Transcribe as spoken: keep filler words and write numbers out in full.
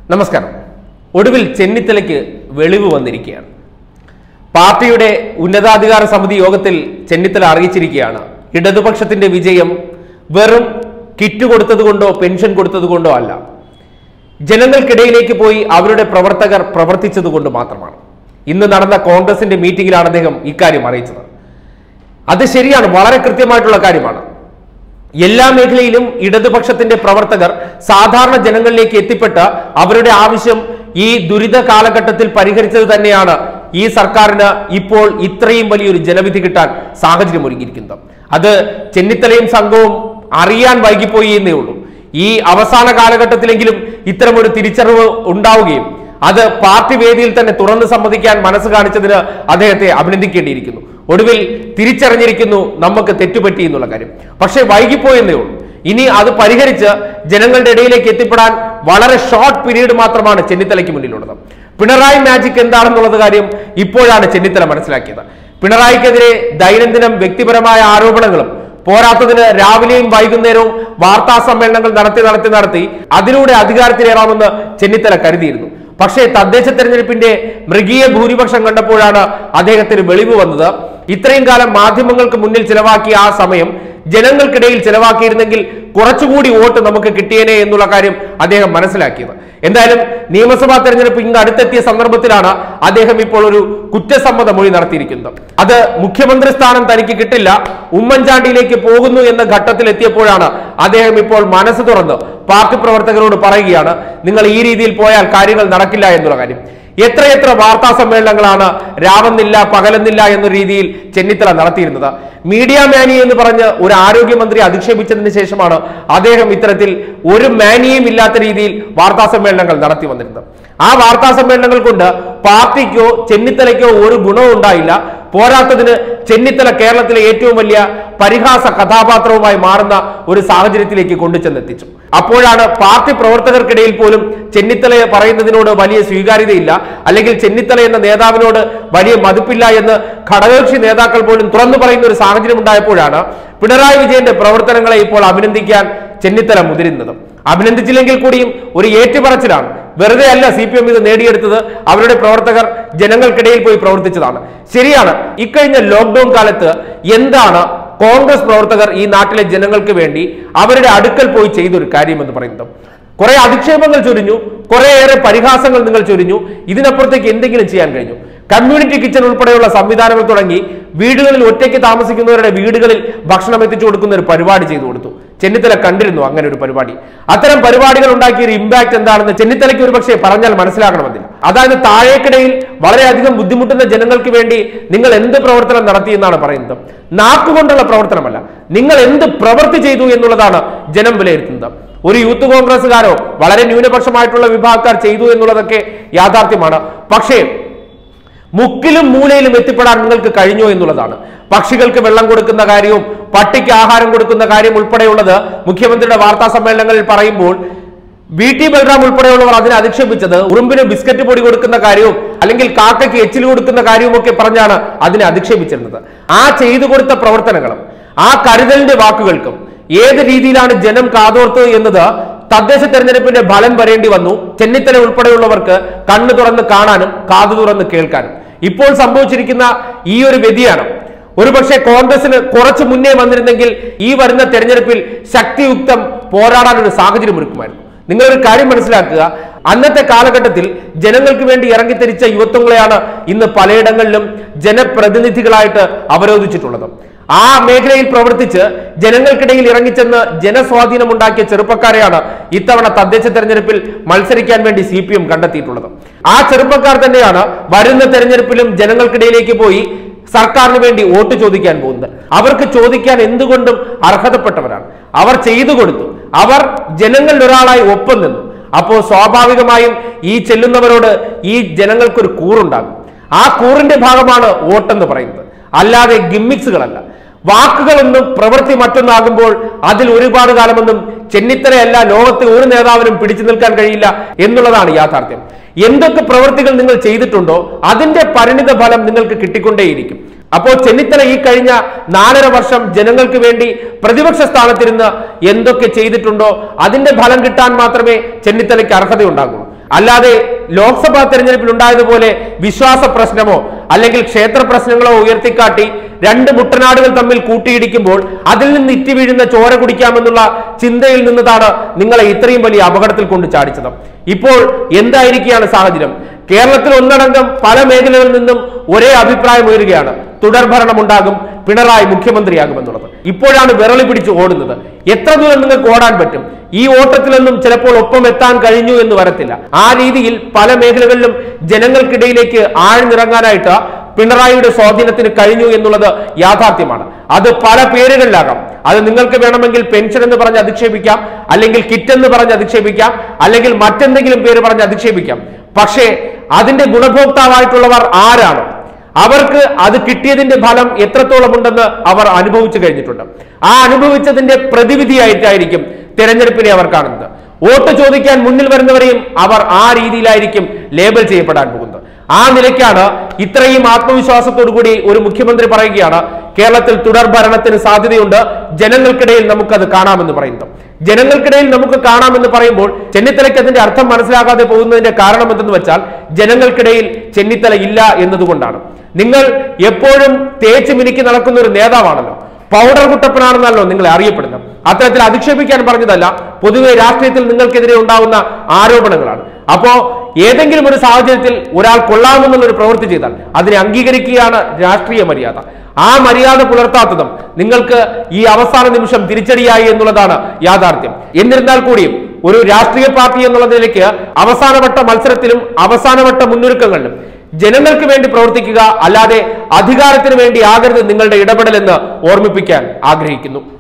നമസ്കാരം. ഒടുവിൽ ചെന്നിത്തലയ്ക്ക് വെളിവ് വന്നിരിക്കുകയാണ്. പാർട്ടിയുടെ ഉന്നതാധികാര സമിതി യോഗത്തിൽ ചെന്നിത്തല അറിയിച്ചിരിക്കുകയാണ്, ഇടതുപക്ഷത്തിന്റെ വിജയം വെറും കിറ്റ് കൊടുത്തതുകൊണ്ടോ പെൻഷൻ കൊടുത്തതുകൊണ്ടോ അല്ല, ജനങ്ങൾക്കിടയിലേക്ക് പോയി അവരുടെ പ്രവർത്തകർ പ്രവർത്തിച്ചതുകൊണ്ട് മാത്രമാണ്. ഇന്ന് നടന്ന കോൺഗ്രസിന്റെ മീറ്റിംഗിലാണ് അദ്ദേഹം ഇക്കാര്യം അറിയിച്ചത്. അത് ശരിയാണ്, വളരെ കൃത്യമായിട്ടുള്ള കാര്യമാണ്. എല്ലാ മേഖലയിലും ഇടതുപക്ഷത്തിന്റെ പ്രവർത്തകർ സാധാരണ ജനങ്ങളിലേക്ക് എത്തിപ്പെട്ട് അവരുടെ ആവശ്യം ഈ ദുരിത കാലഘട്ടത്തിൽ പരിഹരിച്ചത് തന്നെയാണ് ഈ സർക്കാരിന് ഇപ്പോൾ ഇത്രയും വലിയൊരു ജനവിധി കിട്ടാൻ സാഹചര്യം ഒരുങ്ങിയിരിക്കുന്നത്. അത് ചെന്നിത്തലയും സംഘവും അറിയാൻ വൈകിപ്പോയി എന്നേ ഉള്ളൂ. ഈ അവസാന കാലഘട്ടത്തിലെങ്കിലും ഇത്തരമൊരു തിരിച്ചറിവ് ഉണ്ടാവുകയും അത് പാർട്ടി വേദിയിൽ തന്നെ തുറന്നു സമ്മതിക്കാൻ മനസ്സ് കാണിച്ചതിന് അദ്ദേഹത്തെ അഭിനന്ദിക്കേണ്ടിയിരിക്കുന്നു. ഒടുവിൽ തിരിച്ചറിഞ്ഞിരിക്കുന്നു നമുക്ക് തെറ്റുപറ്റി എന്നുള്ള കാര്യം. പക്ഷേ വൈകിപ്പോയെന്നേ ഉള്ളൂ. ഇനി അത് പരിഹരിച്ച് ജനങ്ങളുടെ ഇടയിലേക്ക് എത്തിപ്പെടാൻ വളരെ ഷോർട്ട് പീരീഡ് മാത്രമാണ് ചെന്നിത്തലയ്ക്ക് മുന്നിലുള്ളത്. പിണറായി മാജിക് എന്താണെന്നുള്ളത് കാര്യം ഇപ്പോഴാണ് ചെന്നിത്തല മനസ്സിലാക്കിയത്. പിണറായിക്കെതിരെ ദൈനംദിനം വ്യക്തിപരമായ ആരോപണങ്ങളും പോരാത്തതിന് രാവിലെയും വൈകുന്നേരവും വാർത്താ സമ്മേളനങ്ങൾ നടത്തി നടത്തി നടത്തി അതിലൂടെ അധികാരത്തിലേറാമെന്ന് ചെന്നിത്തല കരുതിയിരുന്നു. പക്ഷേ തദ്ദേശ തെരഞ്ഞെടുപ്പിന്റെ മൃഗീയ ഭൂരിപക്ഷം കണ്ടപ്പോഴാണ് അദ്ദേഹത്തിന് വെളിവ് വന്നത്. ഇത്രയും കാലം മാധ്യമങ്ങൾക്ക് മുന്നിൽ ചിലവാക്കിയ ആ സമയം ജനങ്ങൾക്കിടയിൽ ചിലവാക്കിയിരുന്നെങ്കിൽ കുറച്ചുകൂടി വോട്ട് നമുക്ക് കിട്ടിയേനെ എന്നുള്ള കാര്യം അദ്ദേഹം മനസ്സിലാക്കിയത്. എന്തായാലും നിയമസഭാ തെരഞ്ഞെടുപ്പ് ഇന്ന് അടുത്തെത്തിയ സന്ദർഭത്തിലാണ് അദ്ദേഹം ഇപ്പോൾ ഒരു കുറ്റസമ്മത മൊഴി നടത്തിയിരിക്കുന്നത്. അത് മുഖ്യമന്ത്രി സ്ഥാനം തനിക്ക് കിട്ടില്ല, ഉമ്മൻചാണ്ടിയിലേക്ക് പോകുന്നു എന്ന ഘട്ടത്തിൽ എത്തിയപ്പോഴാണ് അദ്ദേഹം ഇപ്പോൾ മനസ്സ് തുറന്ന് പാർട്ടി പ്രവർത്തകരോട് പറയുകയാണ്, നിങ്ങൾ ഈ രീതിയിൽ പോയാൽ കാര്യങ്ങൾ നടക്കില്ല എന്നുള്ള കാര്യം. എത്രയെത്ര വാർത്താ സമ്മേളനങ്ങളാണ് രാവെന്നില്ല പകലെന്നില്ല എന്ന രീതിയിൽ ചെന്നിത്തല നടത്തിയിരുന്നത്. മീഡിയ മാനി എന്ന് പറഞ്ഞ് ഒരു ആരോഗ്യമന്ത്രി അധിക്ഷേപിച്ചതിന് ശേഷമാണ് അദ്ദേഹം ഇത്തരത്തിൽ ഒരു മാനിയും ഇല്ലാത്ത രീതിയിൽ വാർത്താ സമ്മേളനങ്ങൾ നടത്തി വന്നിരുന്നത്. ആ വാർത്താ സമ്മേളനങ്ങൾ കൊണ്ട് പാർട്ടിക്കോ ചെന്നിത്തലയ്ക്കോ ഒരു ഗുണവും ഉണ്ടായില്ല. പോരാത്തതിന് ചെന്നിത്തല കേരളത്തിലെ ഏറ്റവും വലിയ പരിഹാസ കഥാപാത്രവുമായി മാറുന്ന ഒരു സാഹചര്യത്തിലേക്ക് കൊണ്ടുചെന്നെത്തിച്ചു. അപ്പോഴാണ് പാർട്ടി പ്രവർത്തകർക്കിടയിൽ പോലും ചെന്നിത്തലയെ പറയുന്നതിനോട് വലിയ സ്വീകാര്യതയില്ല, അല്ലെങ്കിൽ ചെന്നിത്തല എന്ന നേതാവിനോട് വലിയ മതിപ്പില്ല എന്ന് ഘടകകക്ഷി നേതാക്കൾ പോലും തുറന്നു പറയുന്ന ഒരു സാഹചര്യം ഉണ്ടായപ്പോഴാണ് പിണറായി വിജയന്റെ പ്രവർത്തനങ്ങളെ ഇപ്പോൾ അഭിനന്ദിക്കാൻ ചെന്നിത്തല മുതിരുന്നത്. അഭിനന്ദിച്ചില്ലെങ്കിൽ കൂടിയും ഒരു ഏറ്റുപറച്ചിലാണ്. വെറുതെ അല്ല സി പി എം ഇത് നേടിയെടുത്തത്, അവരുടെ പ്രവർത്തകർ ജനങ്ങൾക്കിടയിൽ പോയി പ്രവർത്തിച്ചതാണ്. ശരിയാണ്, ഇക്കഴിഞ്ഞ ലോക്ക്ഡൌൺ കാലത്ത് എന്താണ് കോൺഗ്രസ് പ്രവർത്തകർ ഈ നാട്ടിലെ ജനങ്ങൾക്ക് വേണ്ടി അവരുടെ അടുക്കൽ പോയി ചെയ്തൊരു കാര്യം എന്ന് പറയുന്നത്? കുറെ അധിക്ഷേപങ്ങൾ ചൊരിഞ്ഞു, കുറേയേറെ പരിഹാസങ്ങൾ നിങ്ങൾ ചൊരിഞ്ഞു. ഇതിനപ്പുറത്തേക്ക് എന്തെങ്കിലും ചെയ്യാൻ കഴിഞ്ഞു? കമ്മ്യൂണിറ്റി കിച്ചൺ ഉൾപ്പെടെയുള്ള സംവിധാനങ്ങൾ തുടങ്ങി വീടുകളിൽ ഒറ്റയ്ക്ക് താമസിക്കുന്നവരുടെ വീടുകളിൽ ഭക്ഷണം എത്തിച്ചു കൊടുക്കുന്ന ഒരു പരിപാടി ചെയ്തു കൊടുത്തു. ചെന്നിത്തല കണ്ടിരുന്നു അങ്ങനെ ഒരു പരിപാടി. അത്തരം പരിപാടികൾ ഉണ്ടാക്കിയ ഒരു ഇമ്പാക്ട് എന്താണെന്ന് ചെന്നിത്തലയ്ക്ക് ഒരു പക്ഷേ പറഞ്ഞാൽ മനസ്സിലാക്കണമെന്നില്ല. അതായത് താഴേക്കിടയിൽ വളരെയധികം ബുദ്ധിമുട്ടുന്ന ജനങ്ങൾക്ക് വേണ്ടി നിങ്ങൾ എന്ത് പ്രവർത്തനം നടത്തി എന്നാണ് പറയുന്നത്. നാക്കുകൊണ്ടുള്ള പ്രവർത്തനമല്ല, നിങ്ങൾ എന്ത് പ്രവൃത്തി ചെയ്തു എന്നുള്ളതാണ് ജനം വിലയിരുത്തുന്നത്. ഒരു യൂത്ത് കോൺഗ്രസ്സുകാരോ വളരെ ന്യൂനപക്ഷമായിട്ടുള്ള വിഭാഗക്കാർ ചെയ്തു എന്നുള്ളതൊക്കെ യാഥാർത്ഥ്യമാണ്. പക്ഷേ മുക്കിലും മൂലയിലും എത്തിപ്പെടാൻ നിങ്ങൾക്ക് കഴിഞ്ഞോ എന്നുള്ളതാണ്. പക്ഷികൾക്ക് വെള്ളം കൊടുക്കുന്ന കാര്യവും പട്ടിക്ക് ആഹാരം കൊടുക്കുന്ന കാര്യം ഉൾപ്പെടെയുള്ളത് മുഖ്യമന്ത്രിയുടെ വാർത്താ സമ്മേളനങ്ങളിൽ പറയുമ്പോൾ വി ടി ബൽറാം ഉൾപ്പെടെയുള്ളവർ അതിനെ അധിക്ഷേപിച്ചത് ഉറുമ്പിന് ബിസ്ക്കറ്റ് പൊടി കൊടുക്കുന്ന കാര്യവും അല്ലെങ്കിൽ കാക്കയ്ക്ക് എച്ചിൽ കൊടുക്കുന്ന കാര്യവും ഒക്കെ പറഞ്ഞാണ് അതിനെ അധിക്ഷേപിച്ചിരുന്നത്. ആ ചെയ്തു കൊടുത്ത പ്രവർത്തനങ്ങളും ആ കരുതലിന്റെ വാക്കുകൾക്കും ഏത് രീതിയിലാണ് ജനം കാതോർത്തത് എന്നത് തദ്ദേശ തെരഞ്ഞെടുപ്പിന്റെ ഫലം വരേണ്ടി വന്നു. ചെന്നിത്തല ഉൾപ്പെടെയുള്ളവർക്ക് കണ്ണു തുറന്ന് കാണാനും കാതു തുറന്ന് കേൾക്കാനും. ഇപ്പോൾ സംഭവിച്ചിരിക്കുന്ന ഈ ഒരു വ്യതിയാനം ഒരുപക്ഷെ കോൺഗ്രസിന് കുറച്ചു മുന്നേ വന്നിരുന്നെങ്കിൽ ഈ വരുന്ന തെരഞ്ഞെടുപ്പിൽ ശക്തിയുക്തം പോരാടാൻ ഒരു സാഹചര്യം ഒരുക്കുമായിരുന്നു. നിങ്ങളൊരു കാര്യം മനസ്സിലാക്കുക, അന്നത്തെ കാലഘട്ടത്തിൽ ജനങ്ങൾക്ക് വേണ്ടി ഇറങ്ങിത്തിരിച്ച യുവത്വങ്ങളെയാണ് ഇന്ന് പലയിടങ്ങളിലും ജനപ്രതിനിധികളായിട്ട് അവരോധിച്ചിട്ടുള്ളത്. ആ മേഖലയിൽ പ്രവർത്തിച്ച് ജനങ്ങൾക്കിടയിൽ ഇറങ്ങിച്ചെന്ന് ജനസ്വാധീനം ഉണ്ടാക്കിയ ചെറുപ്പക്കാരെയാണ് ഇത്തവണ തദ്ദേശ തെരഞ്ഞെടുപ്പിൽ മത്സരിക്കാൻ വേണ്ടി സി പി എം കണ്ടെത്തിയിട്ടുള്ളത്. ആ ചെറുപ്പക്കാർ തന്നെയാണ് വരുന്ന തെരഞ്ഞെടുപ്പിലും ജനങ്ങൾക്കിടയിലേക്ക് പോയി സർക്കാരിന് വേണ്ടി വോട്ട് ചോദിക്കാൻ പോകുന്നത്. അവർക്ക് ചോദിക്കാൻ എന്തുകൊണ്ടും അർഹതപ്പെട്ടവരാണ്. അവർ ചെയ്തു കൊടുത്തു, അവർ ജനങ്ങളിൽ ഒരാളായി ഒപ്പം നിന്നു. അപ്പോൾ സ്വാഭാവികമായും ഈ ചെല്ലുന്നവരോട് ഈ ജനങ്ങൾക്കൊരു കൂറുണ്ടാകും. ആ കൂറിന്റെ ഭാഗമാണ് വോട്ടെന്ന് പറയുന്നത്, അല്ലാതെ ഗിമ്മിക്സുകളല്ല. വാക്കുകളൊന്നും പ്രവൃത്തി മറ്റൊന്നാകുമ്പോൾ അതിൽ ഒരുപാട് കാലമൊന്നും ചെന്നിത്തലയല്ല ലോകത്തെ ഒരു നേതാവിനും പിടിച്ചു നിൽക്കാൻ കഴിയില്ല എന്നുള്ളതാണ് യാഥാർത്ഥ്യം. എന്തൊക്കെ പ്രവൃത്തികൾ നിങ്ങൾ ചെയ്തിട്ടുണ്ടോ അതിന്റെ പരിണിത ഫലം നിങ്ങൾക്ക് കിട്ടിക്കൊണ്ടേയിരിക്കും. അപ്പോൾ ചെന്നിത്തല ഈ കഴിഞ്ഞ നാലര വർഷം ജനങ്ങൾക്ക് വേണ്ടി പ്രതിപക്ഷ സ്ഥാനത്തിരുന്ന് എന്തൊക്കെ ചെയ്തിട്ടുണ്ടോ അതിന്റെ ഫലം കിട്ടാൻ മാത്രമേ ചെന്നിത്തലയ്ക്ക് അർഹതയുണ്ടാകൂ. അല്ലാതെ ലോക്സഭാ തെരഞ്ഞെടുപ്പിൽ ഉണ്ടായതുപോലെ വിശ്വാസ പ്രശ്നമോ അല്ലെങ്കിൽ ക്ഷേത്ര പ്രശ്നങ്ങളോ ഉയർത്തിക്കാട്ടി രണ്ട് മുട്ടനാടുകൾ തമ്മിൽ കൂട്ടിയിടിക്കുമ്പോൾ അതിൽ നിന്ന് ഇറ്റി വീഴുന്ന ചോര കുടിക്കാമെന്നുള്ള ചിന്തയിൽ നിന്നതാണ് നിങ്ങളെ ഇത്രയും വലിയ അപകടത്തിൽ കൊണ്ട് ചാടിച്ചത്. ഇപ്പോൾ എന്തായിരിക്കുകയാണ് സാഹചര്യം? കേരളത്തിൽ ഒന്നടങ്കം പല മേഖലകളിൽ നിന്നും ഒരേ അഭിപ്രായം ഉയരുകയാണ്, തുടർഭരണം ഉണ്ടാകും, പിണറായി മുഖ്യമന്ത്രിയാകുമെന്നുള്ളത്. ഇപ്പോഴാണ് വിരളി പിടിച്ച് ഓടുന്നത്. എത്ര ദൂരം നിങ്ങൾക്ക് ഓടാൻ പറ്റും? ഈ ഓട്ടത്തിലൊന്നും ചിലപ്പോൾ ഒപ്പം എത്താൻ കഴിഞ്ഞു എന്ന് വരത്തില്ല. ആ രീതിയിൽ പല മേഖലകളിലും ജനങ്ങൾക്കിടയിലേക്ക് ആഴ്ന്നിറങ്ങാനായിട്ട് പിണറായിയുടെ സ്വാധീനത്തിന് കഴിഞ്ഞു എന്നുള്ളത് യാഥാർത്ഥ്യമാണ്. അത് പല പേരുകളിലാകാം. അത് നിങ്ങൾക്ക് വേണമെങ്കിൽ പെൻഷൻ എന്ന് പറഞ്ഞ് അധിക്ഷേപിക്കാം, അല്ലെങ്കിൽ കിറ്റ് എന്ന് പറഞ്ഞ് അധിക്ഷേപിക്കാം, അല്ലെങ്കിൽ മറ്റെന്തെങ്കിലും പേര് പറഞ്ഞ് അധിക്ഷേപിക്കാം. പക്ഷേ അതിന്റെ ഗുണഭോക്താവായിട്ടുള്ളവർ ആരാണ്? അവർക്ക് അത് കിട്ടിയതിന്റെ ഫലം എത്രത്തോളം ഉണ്ടെന്ന് അവർ അനുഭവിച്ചു കഴിഞ്ഞിട്ടുണ്ട്. ആ അനുഭവിച്ചതിന്റെ പ്രതിവിധിയായിട്ടായിരിക്കും തെരഞ്ഞെടുപ്പിനെ അവർ കാണുന്നത്. വോട്ട് ചോദിക്കാൻ മുന്നിൽ വരുന്നവരെയും അവർ ആ രീതിയിലായിരിക്കും ലേബൽ ചെയ്യപ്പെടാൻ പോകുന്നത്. ആ നിലയ്ക്കാണ് ഇത്രയും ആത്മവിശ്വാസത്തോടു കൂടി ഒരു മുഖ്യമന്ത്രി പറയുകയാണ് കേരളത്തിൽ തുടർ ഭരണത്തിന് സാധ്യതയുണ്ട്, ജനങ്ങൾക്കിടയിൽ നമുക്കത് കാണാമെന്ന് പറയുന്നത്. ജനങ്ങൾക്കിടയിൽ നമുക്ക് കാണാമെന്ന് പറയുമ്പോൾ ചെന്നിത്തലയ്ക്ക് അതിന്റെ അർത്ഥം മനസ്സിലാകാതെ പോകുന്നതിന്റെ കാരണം എന്തെന്ന് വെച്ചാൽ ജനങ്ങൾക്കിടയിൽ ചെന്നിത്തല ഇല്ല എന്നതുകൊണ്ടാണ്. നിങ്ങൾ എപ്പോഴും തേച്ച് മിനുക്കി നടക്കുന്ന ഒരു നേതാവാണല്ലോ, പൗഡർ കുട്ടപ്പനാണെന്നല്ലോ നിങ്ങളെ അറിയപ്പെടുന്നത്. അത്തരത്തിൽ അധിക്ഷേപിക്കാൻ പറഞ്ഞതല്ല, പൊതുവെ രാഷ്ട്രീയത്തിൽ നിങ്ങൾക്കെതിരെ ഉണ്ടാവുന്ന ആരോപണങ്ങളാണ്. അപ്പോ ഏതെങ്കിലും ഒരു സാഹചര്യത്തിൽ ഒരാൾ കൊള്ളാമെന്നുള്ളൊരു പ്രവൃത്തി ചെയ്താൽ അതിനെ അംഗീകരിക്കുകയാണ് രാഷ്ട്രീയ മര്യാദ. ആ മര്യാദ പുലർത്താത്തതും നിങ്ങൾക്ക് ഈ അവസാന നിമിഷം തിരിച്ചടിയായി എന്നുള്ളതാണ് യാഥാർത്ഥ്യം. എന്നിരുന്നാൽ കൂടിയും ഒരു രാഷ്ട്രീയ പാർട്ടി എന്നുള്ള നിലയ്ക്ക് അവസാനവട്ട മത്സരത്തിലും അവസാനവട്ട മുന്നൊരുക്കങ്ങളിലും ജനങ്ങൾക്ക് വേണ്ടി പ്രവർത്തിക്കുക, അല്ലാതെ അധികാരത്തിന് വേണ്ടി ആകരുത് നിങ്ങളുടെ ഇടപെടലെന്ന് ഓർമ്മിപ്പിക്കാൻ ആഗ്രഹിക്കുന്നു.